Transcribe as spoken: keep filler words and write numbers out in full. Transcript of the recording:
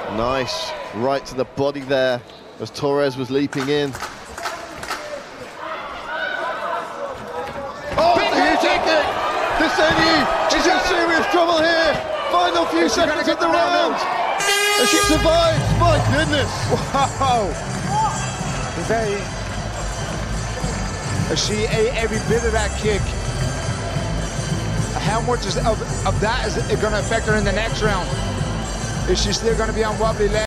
Nice, right to the body there as Torres was leaping in. Oh, huge kick! The Segni is in serious trouble here. Final few seconds of the round. And she survives, my goodness. Wow. They, she ate every bit of that kick. How much is, of, of that is going to affect her in the next round? Is she still going to be on wobbly legs?